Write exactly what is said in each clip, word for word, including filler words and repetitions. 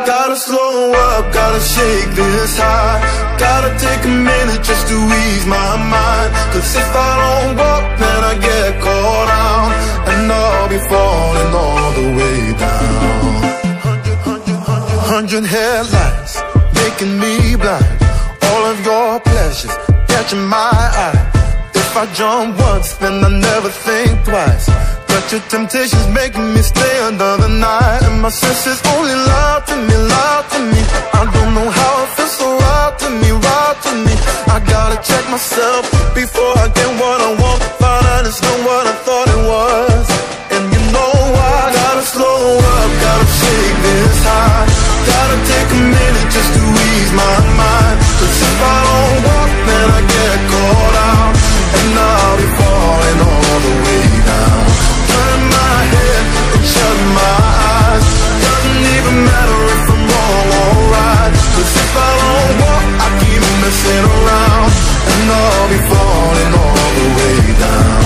Gotta slow up, gotta shake this high. Gotta take a minute just to ease my mind. Cause if I don't walk, then I get caught out, and I'll be falling all the way down. Hundred headlights making me blind. All of your pleasures catching my eye. If I jump once, then I never think twice. But your temptation's making me stay another night, and my senses only lie to me, lie to me. I don't know how it feels so right to me, right to me. I gotta check myself before I get what I want. Find out it's not what I thought it was. And you know I gotta slow up, gotta shake this high. Gotta take a minute just to ease my mind. Cause if I don't walk, then I get caught out, and I'll be falling all the way down. Turn my head and shut my eyes. Doesn't even matter if I'm wrong or right. Cause if I don't walk, I keep messing around, and I'll be falling all the way down.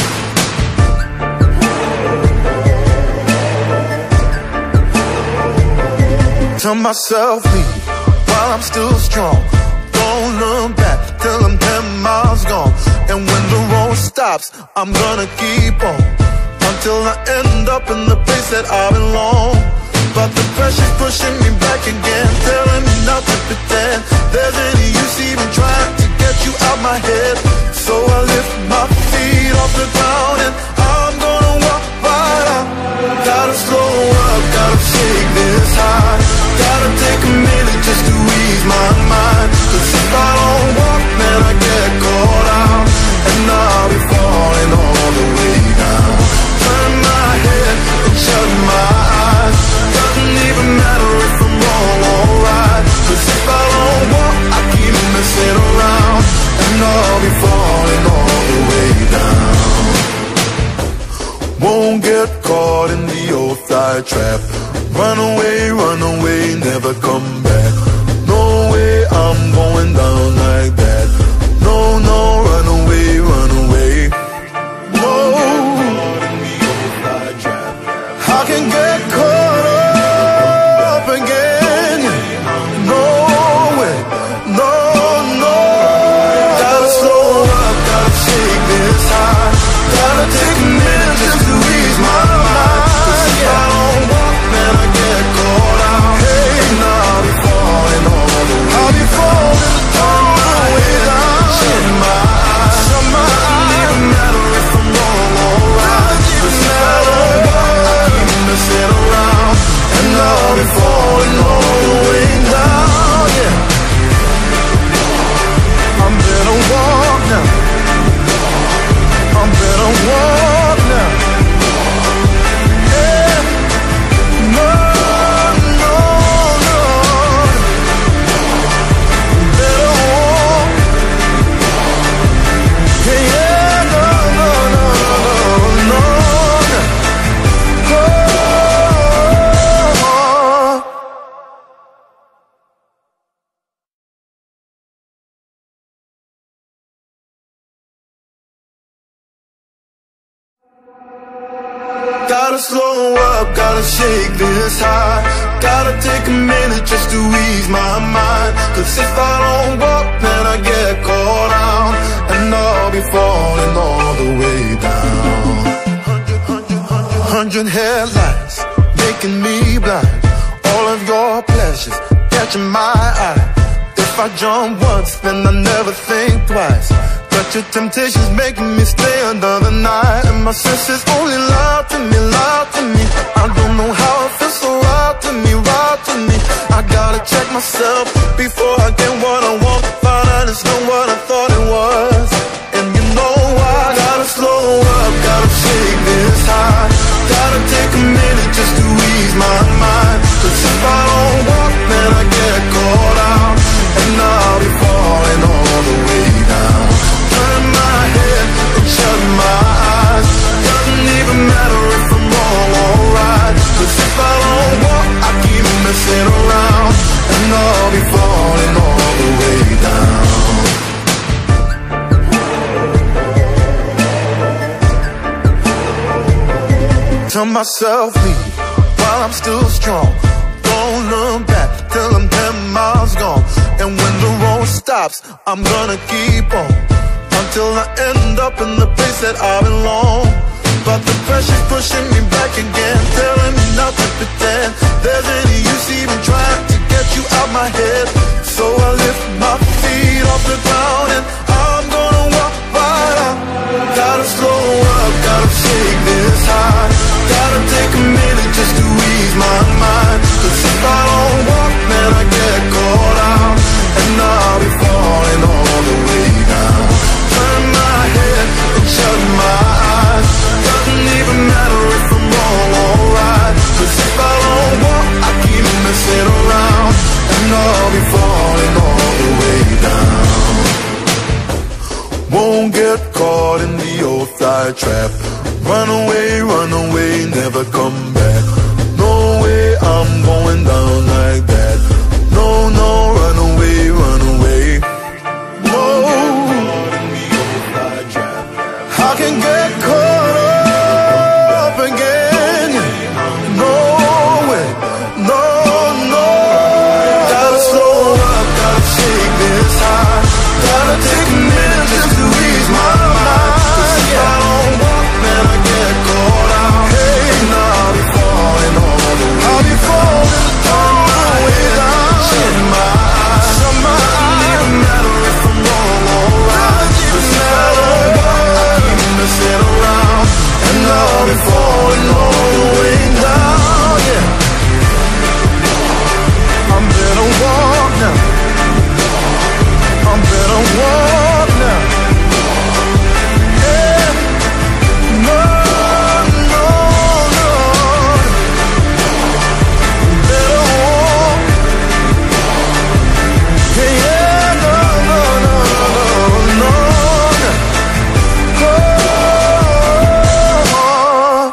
Tell myself leave while I'm still strong. Don't look back till I'm ten miles gone. And when the road stops, I'm gonna keep on, until I end up in the place that I belong. But the pressure's pushing me back again, telling me not to pretend there's any use even trying to get you out my head. So I lift my feet off the ground, and I'm gonna walk right out. Gotta slow up, gotta shake this high. Gotta take a minute just to ease my mind. Cause if I don't walk, then I get caught out, and I'll be falling all the way down. Turn my head and shut my eyes. Doesn't even matter if I'm wrong or right. Cause if I don't walk, I keep messing around, and I'll be falling all the way down. Won't get caught in the old fly trap. Run away, run away, never come back. No way I'm going down like that. No, no, run away, run away. No, I can get caught up again. No way, no, no. Gotta slow up, gotta shake this high. Gotta take a minute just to ease my mind. Cause if I don't walk, then I get caught out. Hey, and I'll be falling all the way. I'll be falling all the way down. Shut my eyes, shut my eyes. Doesn't even matter if I'm wrong or right. Cause if I don't walk, I keep messing around, and I'll be falling all the way down. Yeah, I'm better walk now. I'm better walk now. Yeah, no, no, no. Better walk. Yeah, yeah, no, no, no, no, no, no. Oh. Gotta slow up, gotta shake this high. Gotta take a minute just to ease my mind. Cause if I don't walk, then I get caught out, and I'll be falling all the way down. Hundred headlights making me blind. All of your pleasures catching my eye. If I jump once, then I never think twice. But your temptation's making me stay another night, and my senses only lie to me, lie to me. I don't know how it feels so right to me, right to me. I gotta check myself before I get what I want. Find out it's not what I thought it was. And you know I gotta slow up, gotta shake this high. Gotta take a minute just to ease my mind. Cause if I don't walk, then I get caught out, and I'll be falling all the way down. Turn my head and shut my eyes. Doesn't even matter if I'm wrong or right. Cause if I don't walk, I keep messing around, and I'll be falling all the way down. Tell myself leave while I'm still strong. Don't look back till I'm ten miles gone. And when the road stops, I'm gonna keep on until I end up in the place that I belong. But the pressure's pushing me back again, telling me not to pretend there's any use even trying to get you out my head. So I lift my feet off the ground and I'm gonna walk right out. Gotta slow up, gotta shake this high. Gotta take a minute just to ease my mind. Cause if I don't walk, then I get caught out, and I'll be falling all the way down. Turn my head and shut my eyes. Doesn't even matter if I'm wrong or right. Cause if I don't walk, I keep messing around, and I'll be falling all the way down. Won't get caught in the old fly trap. Run away, run away, never come back. No way I'm going down like that. No, no, run away, run away. No, I can get caught up again. No way, no, no. Gotta slow up, gotta shake this high. Gotta take a minute just to ease my mind. Cause if I don't walk, then I get caught out. Hey, now I'll be falling all the way. I'll be falling all the way down. Shut my eyes, shut my eyes. Doesn't even matter if I'm wrong or right. Cause if I don't walk, I keep messing around, and I'll be falling all the way down. Yeah, I'm better walk now. I'm better walk now. Yeah, no, no, no. Better walk. Yeah, yeah, no, no, no, no, no, no. Oh.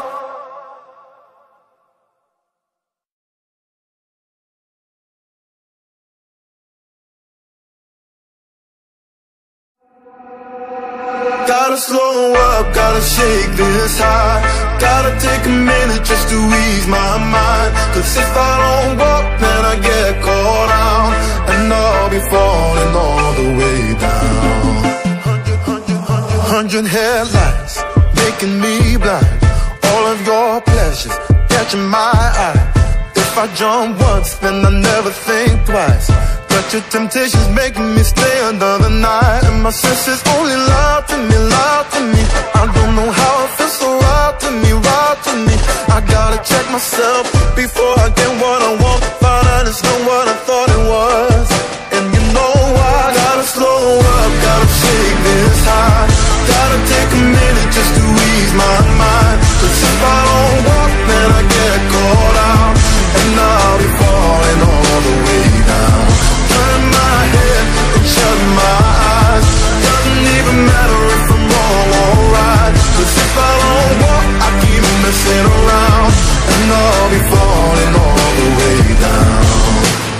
Gotta slow up, gotta shake this high. Gotta take a minute just to ease my mind. Cause if I don't walk, then I get caught out, and I'll be falling all the way down. Hundred headlights making me blind. All of your pleasures catching my eye. If I jump once, then I never think twice. But your temptation's making me stay another night, and my senses only lie to me, lie to me. I don't know how it feels so right to me, right to me. I gotta check myself before I get what I want. Find out it's not what I thought it was. And you know I gotta slow up, gotta shake this high. Gotta take a minute just to ease my mind. Cause if I don't walk, then I get caught out, and I'll be falling all the way down. Turn my head and shut my eyes. Doesn't even matter if I'm wrong or right. Cause if I don't walk, I keep messing around, and I'll be falling all the way down.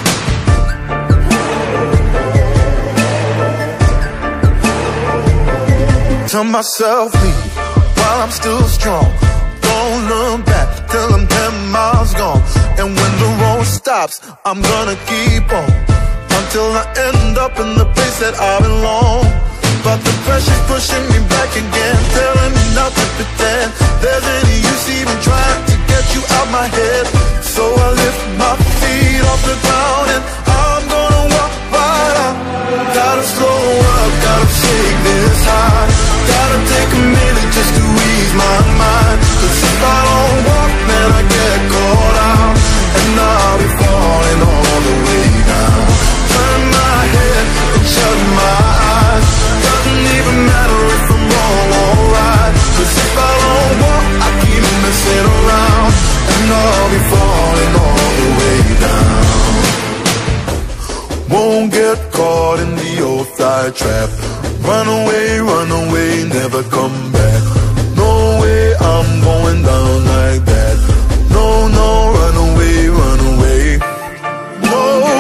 Tell myself leave while I'm still strong. Don't look back till I'm ten miles gone. And when the road stops, I'm gonna keep on until I end up in the place that I belong. But the pressure's pushing me back again, telling me not to pretend there's any use even trying to get you out my head. So I lift my feet off the ground and I'm gonna walk right out. Gotta slow up, gotta shake this high. Gotta take a minute just to ease my mind. Cause if I don't walk, then I get caught out, and I'll be falling all the way down. Turn my head and shut my eyes. Doesn't even matter if I'm wrong or right. Cause if I don't walk, I keep messing around, and I'll be falling all the way down. Won't get caught in the old fly trap. Run away, run away, never come back. No way I'm going down like that. No, no, run away, run away. No,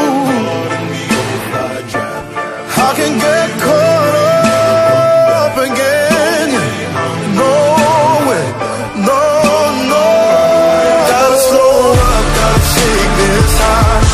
I can get caught up again. No way, no, no. Gotta slow up, gotta shake this high.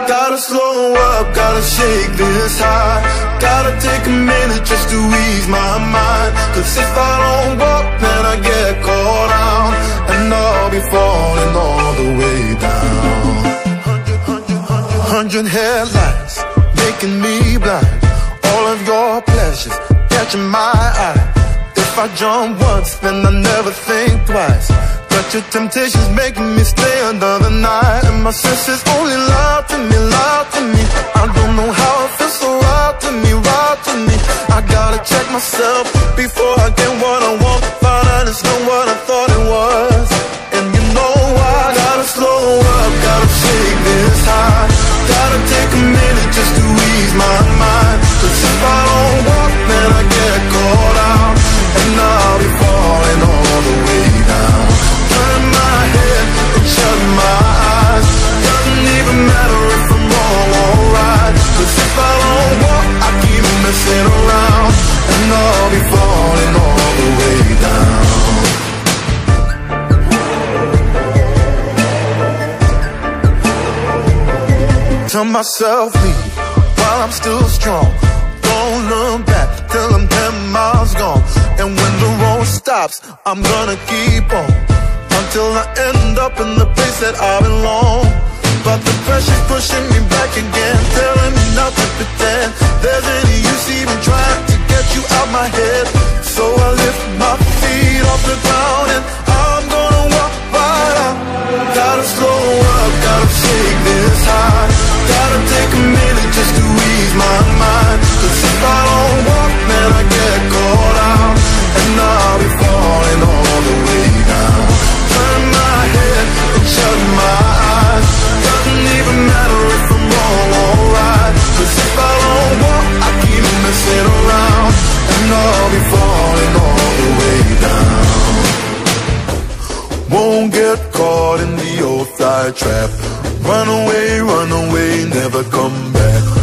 Gotta slow up, gotta shake this high. Gotta take a minute just to ease my mind. Cause if I don't walk, then I get caught out, and I'll be falling all the way down. Hundred headlights making me blind. All of your pleasures catching my eye. If I jump once, then I never think twice. But your temptation's making me stay another night, and my senses only lie to me, lie to me. I don't know how it feels so right to me, right to me. I gotta check myself before I get what I want. Find out it's not what I thought it was. And you know I gotta slow up, gotta shake this high. Gotta take a minute just to ease my mind. Cause if I don't walk, then I get caught out, and I'll be falling all the way down. Turn my head and shut my eyes. Doesn't even matter if I'm wrong or right. Cause if I don't walk, I keep messing around, and I'll be falling all the way down. Tell myself leave while I'm still strong. Don't look back till I'm ten miles gone. And when the road stops, I'm gonna keep on, until I end up in the place that I belong. But the pressure's pushing me back again, telling me not to pretend there's any use even trying to get you out my head. So I lift my feet off the ground, and I'm gonna walk right out. Gotta slow up, gotta shake this high. Gotta take a minute just to ease my mind. Cause if I don't walk, then I get caught out, and I'll be falling all the way down. Turn my head and shut my eyes. Doesn't even matter if I'm wrong or right. Cause if I don't walk, I keep messing around, and I'll be falling all the way down. Won't get caught in the old fly trap. Run away, run away, never come back.